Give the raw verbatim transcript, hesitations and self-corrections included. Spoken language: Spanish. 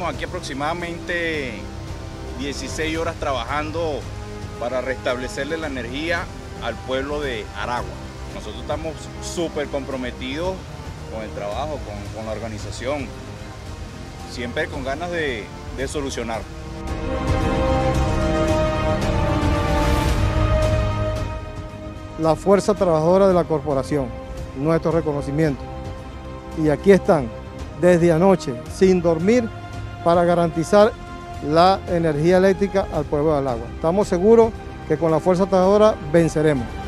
Llevamos aquí aproximadamente dieciséis horas trabajando para restablecerle la energía al pueblo de Aragua. Nosotros estamos súper comprometidos con el trabajo, con, con la organización, siempre con ganas de, de solucionar. La fuerza trabajadora de la corporación, nuestro reconocimiento. Y aquí están, desde anoche, sin dormir, para garantizar la energía eléctrica al pueblo de Aragua. Estamos seguros que con la fuerza trabajadora venceremos.